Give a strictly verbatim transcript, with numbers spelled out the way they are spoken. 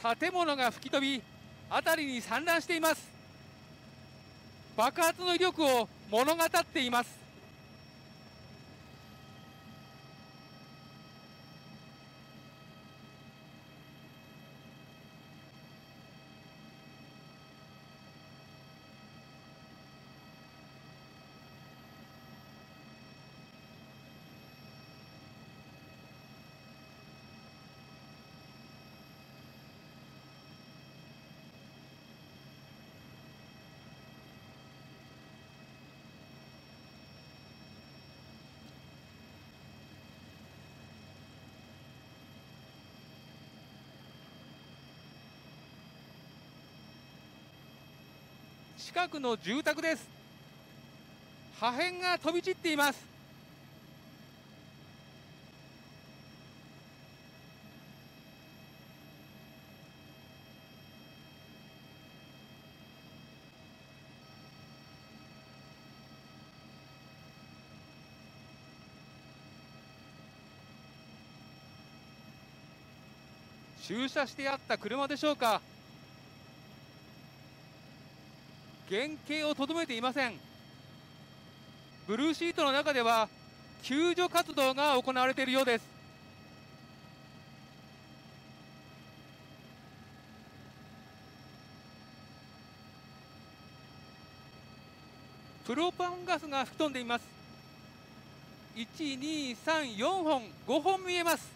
建物が吹き飛び、辺りに散乱しています。爆発の威力を物語っています。近くの住宅です。破片が飛び散っています。駐車してあった車でしょうか。原形をとどめていません。ブルーシートの中では救助活動が行われているようです。プロパンガスが吹き飛んでいます。いち、に、さん、よんほん、ごほん見えます。